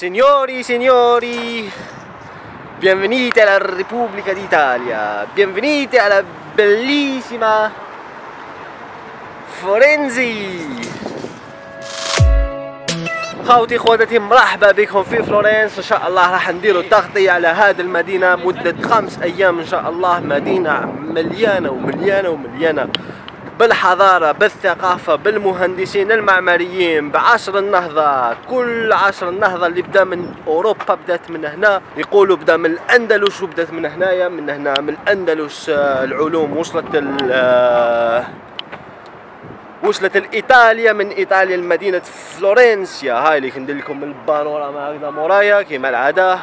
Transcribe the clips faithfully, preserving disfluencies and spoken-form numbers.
Signori, signori, benvenuti alla Repubblica d'Italia, benvenuti alla bellissima فلورنزي. خوتي خواتاتي مرحبا بكم في فلورنس. ان شاء الله راح نديروا تغطية على هذه المدينة مدة خمس ايام ان شاء الله. مدينة مليانة ومليانة ومليانة بالحضارة، بالثقافة، بالمهندسين المعماريين، بعصر النهضة. كل عصر النهضة اللي بدا من أوروبا بدأت من هنا، يقولوا بدا من الأندلس وبدأت من هنايا، من هنا من الأندلس. العلوم وصلت ال وصلت لإيطاليا، من إيطاليا لمدينة فلورنسيا. هاي اللي كندير لكم البانوراما هكذا مورايا كيما العادة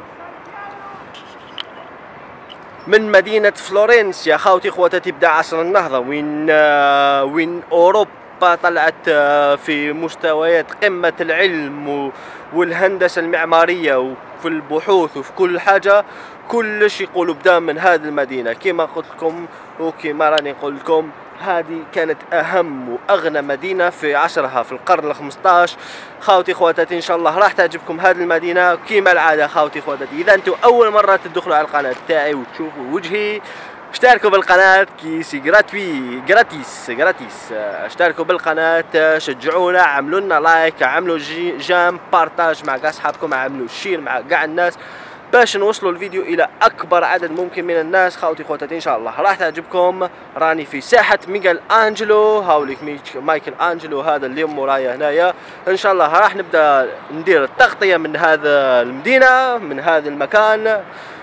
من مدينة فلورنسيا. خاوتي خواتاتي بدا عصر النهضة، وين وين أوروبا طلعت في مستويات قمة العلم والهندسة المعمارية وفي البحوث وفي كل حاجة. كلش يقولوا بدا من هذه المدينة. كما قلت لكم وكما راني نقول لكم، هذه كانت أهم وأغنى مدينة في عصرها في القرن الخمسطاش. خاوتي خواتاتي إن شاء الله راح تعجبكم هذه المدينة كيما العادة. خاوتي خواتاتي، إذا أنتم أول مرة تدخلوا على القناة تاعي وتشوفوا وجهي، اشتركوا بالقناة كيسي جراتوي جراتيس جراتيس. اشتركوا بالقناة، شجعونا، عملوا لنا لايك، عملوا جيم، بارتاج مع أصحابكم، عملوا شير مع كاع الناس باش نوصلوا الفيديو الى اكبر عدد ممكن من الناس. خاوتي خواتاتي ان شاء الله راح تعجبكم. راني في ساحه ميغيل انجلو، هاوليك مايكل انجلو هذا اليوم مورايا هنايا. ان شاء الله راح نبدا ندير التغطيه من هذا المدينه، من هذا المكان.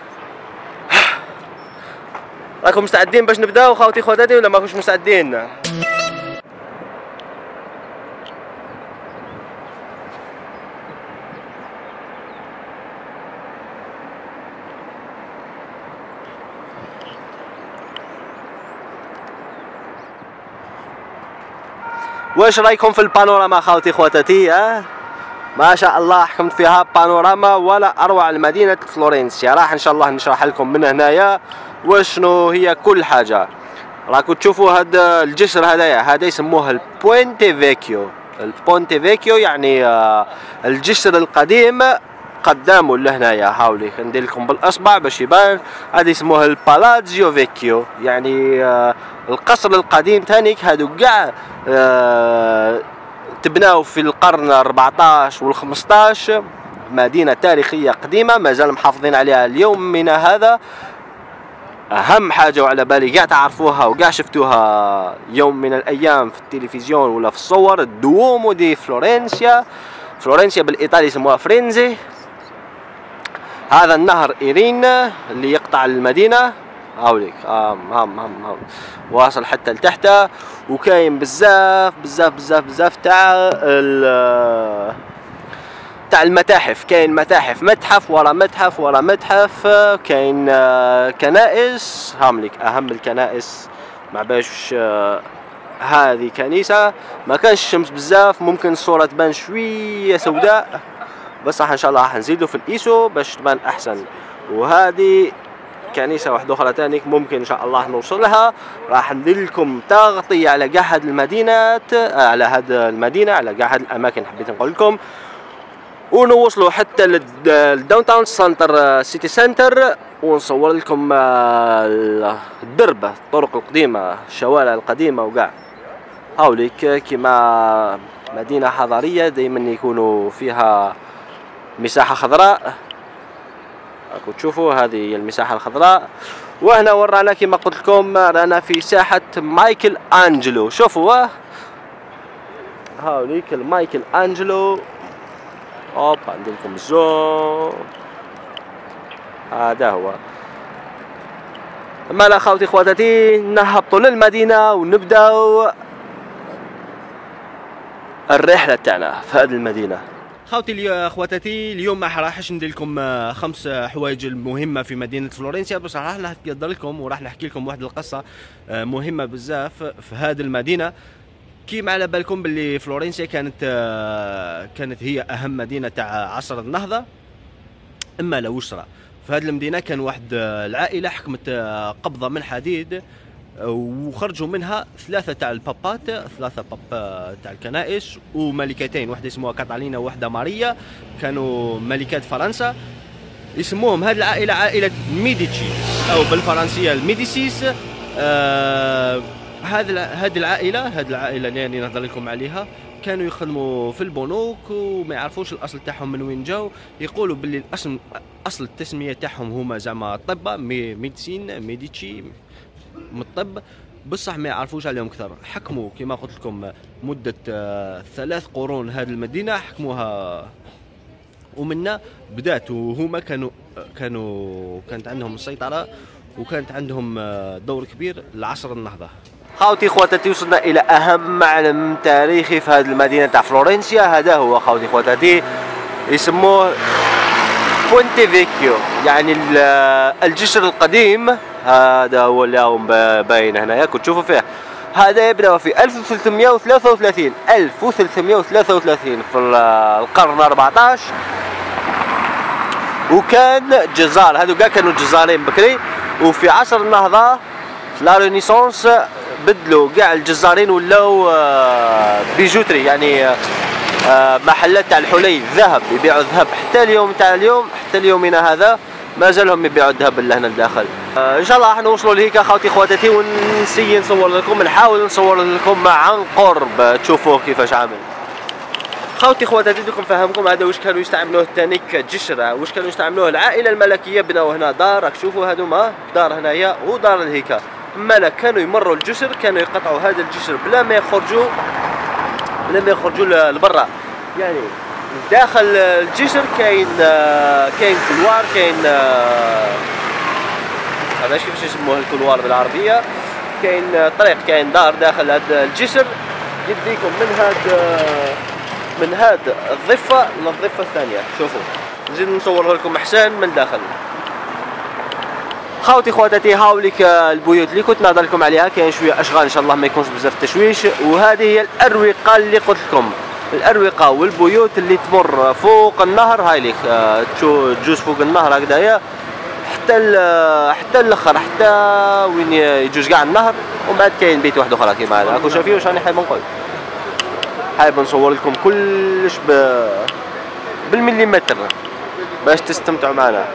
راكم مستعدين باش نبداو خاوتي خواتاتي ولا ماكوش مستعدين؟ واش رايكم في البانوراما خاوتي خواتاتي؟ اه ما شاء الله، حكمت فيها بانوراما ولا اروع لمدينه فلورنسيا. راح ان شاء الله نشرح لكم من هنايا وشنو هي كل حاجه. راكم تشوفوا هذا الجسر هذايا، هذا يسموه البوينتي فيكيو. البونتي فيكيو يعني آه الجسر القديم قدامه لهنايا. هاولي ندير لكم بالاصبع باش يبان. هذا يسموه البالازيو فيكيو، يعني آه القصر القديم تانيك. هادو كاع آه تبناو في القرن الربعطاش والخمسطاش. مدينة تاريخية قديمة مازال محافظين عليها اليوم من هذا. أهم حاجة وعلى بالي كاع تعرفوها وكاع شفتوها يوم من الأيام في التلفزيون ولا في الصور، الدومو دي فلورنسيا. فلورنسيا بالإيطالي يسموها فرينزي. هذا النهر إيرين اللي يقطع المدينة، هاوليك هام هام هام هام واصل حتى لتحت. وكاين بزاف بزاف بزاف بزاف تاع تاع المتاحف. كاين متاحف، متحف ورا متحف ورا متحف. كاين كنائس، هامليك اهم الكنائس. مع باش هذه كنيسة ما كانش الشمس بزاف، ممكن الصورة تبان شوية سوداء، بس راح ان شاء الله راح نزيدو في الايسو باش تبان احسن. وهذه كنيسة واحدة أخرى تانيك ممكن إن شاء الله نوصل لها. راح ندير لكم تغطية على كاع هاد المدينات، على هاد المدينة، على كاع هاد الأماكن حبيت نقول لكم. ونوصلوا حتى للداون تاون سنتر، سيتي سنتر، ونصور لكم الدرب، الطرق القديمة، الشوارع القديمة وكاع. هاوليك كما مدينة حضارية دايما يكونوا فيها مساحة خضراء. راكم تشوفوا هذه هي المساحة الخضراء. وهنا ورانا كما قلت لكم رانا في ساحة مايكل انجلو. شوفوا هاوليك المايكل انجلو. اوب عندي لكم الزوم، هذا هو. اما لا خاوتي خواتاتي، نهبطوا للمدينة ونبداو الرحلة تاعنا في هذه المدينة. خوتي اخواتاتي، اليوم ما راحش ندير لكم خمس حوايج مهمه في مدينه فلورنسيا، بس راح نقدر لكم وراح نحكي لكم واحد القصه مهمه بزاف في هذه المدينه. كيما على بالكم باللي فلورنسيا كانت كانت هي اهم مدينه تاع عصر النهضه. اما لو صرا في هذه المدينه كان واحد العائله حكمت قبضه من حديد وخرجوا منها ثلاثة تاع البابات، ثلاثة باب تاع الكنائس، وملكتين، واحدة اسمها كاتالينا وواحدة ماريا، كانوا ملكات فرنسا. يسموهم هذه العائلة عائلة ميديتشي أو بالفرنسية الميديسيس. آه هذه هذه العائلة هذه العائلة اللي يعني نهضر لكم عليها كانوا يخدموا في البنوك وما يعرفوش الأصل تاعهم من وين جاو. يقولوا باللي الأصل أصل التسمية تاعهم هما زعما طب ميديسين ميديتشي من الطب، بصح ما يعرفوش عليهم اكثر. حكموا كما قلت لكم مده آه ثلاث قرون هذه المدينه، حكموها ومنا بدات. وهما كانوا كانوا كانت عندهم السيطره وكانت عندهم آه دور كبير لعصر النهضه. خاوتي خواتاتي وصلنا الى اهم معلم تاريخي في هذه المدينه تاع فلورنسيا. هذا هو خاوتي خواتاتي يسموه بونتي فيكيو، يعني الجسر القديم. هذا هو اليوم باين هنايا كنت تشوفوا فيه. هذا يبدا في ألف وثلاثمئة وثلاثة وثلاثين ألف وثلاثمئة وثلاثة وثلاثين في القرن أربعطاش، وكان جزار. هذو كاع كانوا جزارين بكري، وفي عصر النهضه في لا رينيسانس بدلوا كاع الجزارين ولاو بيجوتري، يعني محلات تاع الحلي ذهب، يبيعوا الذهب حتى اليوم تاع اليوم، حتى اليومنا هذا مازالهم يبيعوا الذهب لهنا لداخل. آه ان شاء الله راح نوصلوا لهيك اخواتي خواتاتي، ونسي نصور لكم، نحاول نصور لكم عن قرب تشوفوه كيفاش عامل. خوتي خواتاتي دوك نفهمكم هذا واش كانوا يستعملوه الثاني كجسر، واش كانوا يستعملوه العائله الملكيه. بناو هنا دار، راك تشوفوا هذوما دار هنايا ودار الهيكا. الملك كانوا يمروا الجسر، كانوا يقطعوا هذا الجسر بلا ما يخرجوا بلا ما يخرجوا لبرا. يعني داخل الجسر كاين كاين كلوار، كاين هذا كيفاش يسموه الكلوار بالعربيه، كاين طريق، كاين دار داخل هذا الجسر يديكم من هاد من هاد الضفه للضفه الثانيه. شوفوا نزيد نصور لكم احسن من داخل. خاوتي خواتاتي هاوليك البيوت اللي كنت نهضر لكم عليها، كاين شويه اشغال ان شاء الله ما يكونش بزاف تشويش. وهذه هي الاروقه اللي قلت لكم، الاروقه والبيوت اللي تمر فوق النهر. هاي ليك تجوز فوق النهر هكذايا حتى حتى الاخر، حتى وين يجوز كاع النهر. ومن بعد كاين بيت واحد اخرى كيما هذا. راكم شايفين واش راني حايب نقول؟ حايب نصور لكم كلش ب بالمليمتر باش تستمتعوا معنا.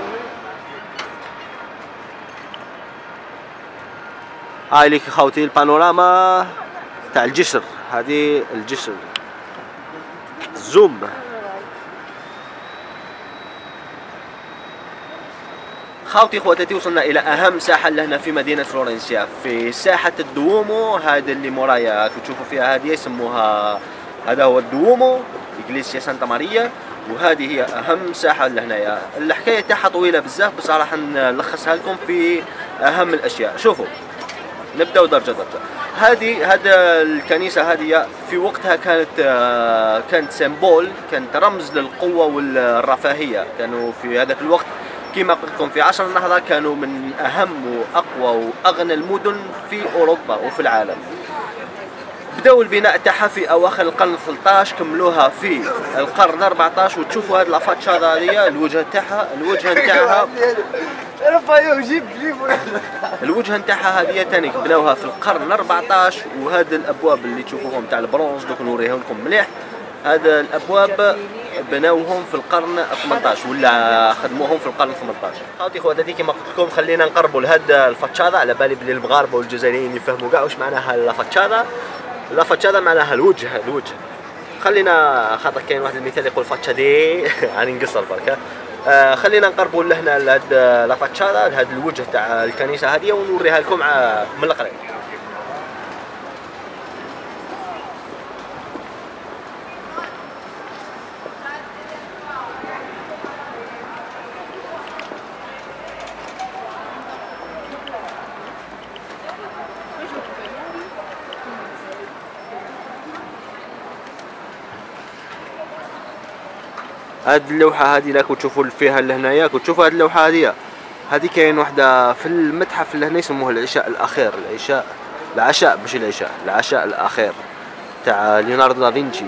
هاي ليك خوتي البانوراما تاع الجسر، هذه الجسر زوم. خاوتي خواتاتي وصلنا الى اهم ساحه لهنا في مدينه فلورنسيا، في ساحه الدوومو. هذا اللي مورايا تشوفوا فيها هذه يسموها، هذا هو الدوومو إغليسيا سانتا ماريا. وهذه هي اهم ساحه لهنايا. الحكايه تاعها طويله بزاف، بس راح نلخصها لكم في اهم الاشياء. شوفوا نبداو درجه درجه. هذه هذا الكنيسه هذه في وقتها كانت كانت سيمبول، كانت رمز للقوه والرفاهيه. كانوا في هذاك الوقت كما قلت لكم في عصر النهضه كانوا من اهم واقوى واغنى المدن في اوروبا وفي العالم. بداوا البناء تاعها في اواخر القرن الثالث، كملوها في القرن أربعطاش. وتشوفوا هذه لافاتشادا هذه الوجه تاعها، الوجه نتاعها الوجه نتاعها هذه ثاني بناوها في القرن أربعطاش. وهذه الابواب اللي تشوفوهم تاع البرونز دوك نوريهم لكم مليح، هذا الابواب بناوهم في القرن ثمنطاش ولا خدموهم في القرن ثمنطاش. خاوتي خواتاتي كما قلت لكم خلينا نقربوا لهذا الفاتشادا، على بالي بلي المغاربه والجزائريين يفهموا كاع واش معناها الفاتشادا. الفاتشادا معناها الوجه، الوجه. خلينا خاطر كاين واحد المثال يقول فاتشادي راني نقصر برك. آه خلينا نقربوا لهنا لهاد لافاتشادا، لهاد الوجه تاع الكنيسه هذه، ونوريها لكم من القريب. هاد اللوحه هذه راكم تشوفوا فيها لهنايا، كنتوا تشوفوا هاد اللوحه هذه هذه كاين وحده في المتحف لهنا يسموه العشاء الاخير. العشاء العشاء ماشي العشاء، العشاء الاخير تاع ليوناردو دافنشي.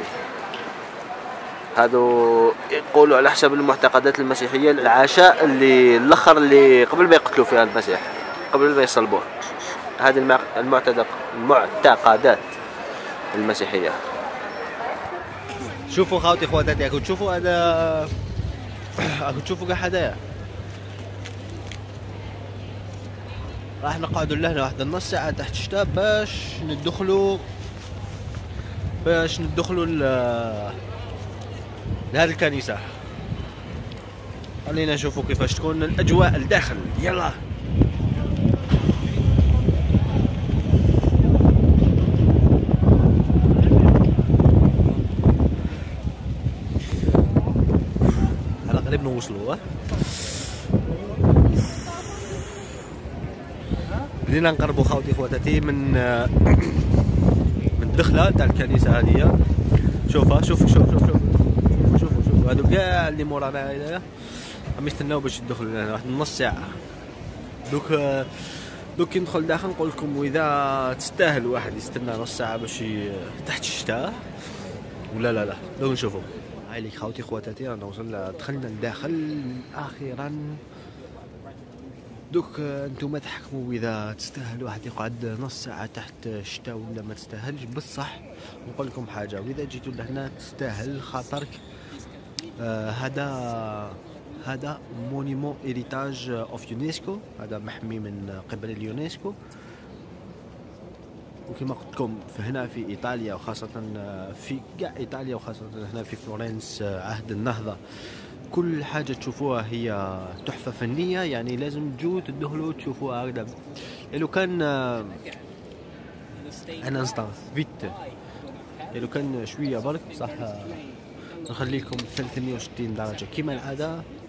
هادو يقولوا على حسب المعتقدات المسيحيه العشاء اللي الاخر اللي قبل ما يقتلوا فيها المسيح، قبل ما يصلبوه. هذه المعتقد المعتقدات المسيحية. شوفوا خاوتي خواتاتي، راكم تشوفوا هذا، راكم تشوفوا كاع هدايا. راح نقعدوا لهنا واحد النص ساعة تحت الشتاء باش ندخلوا باش ندخلوا ل لهذه الكنيسة. خلينا نشوفوا كيفاش تكون الأجواء الداخل. يلا على قريب نوصلوا. بدينا نقربوا خاوتي خواتاتي من من الدخله تاع الكنيسه هذه. شوفها شوف شوف شوف شوف شوفوا شوفوا هادو كاع اللي مورانا هنايا راهم يستناو باش يدخلوا لهنا واحد نص ساعه. دوك دوك كي ندخل داخل نقول لكم واذا تستاهل واحد يستنى نص ساعه باش تحت الشتاء ولا لا لا. دوك نشوفوا. هاي ليك خاوتي خواتاتي رانا وصلنا دخلنا لداخل اخيرا. دوك انتم تحكموا اذا تستاهل واحد يقعد نص ساعه تحت الشتاء ولا ما تستاهلش. بصح نقول لكم حاجه، واذا جيتوا لهنا تستاهل خاطرك آه هذا هذا مونيمون إريتاج اوف يونسكو، هذا محمي من قبل اليونسكو. وكما قلت لكم هنا في ايطاليا وخاصه في كاع ايطاليا وخاصه هنا في فلورنس عهد النهضه كل حاجه تشوفوها هي تحفه فنيه. يعني لازم تجوا تدخلوا تشوفوها هكذا. لو كان ان انستان فيت لو كان شويه برك صح نخلي لكم ثلاثمية وستين درجه كما العاده.